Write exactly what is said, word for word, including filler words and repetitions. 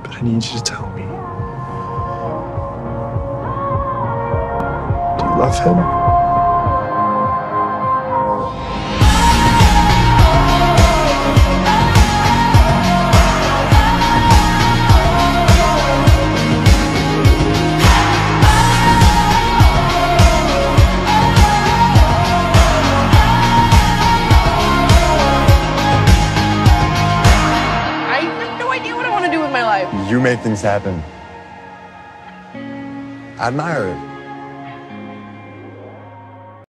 but I need you to tell me. Do you love him? You make things happen. I admire it.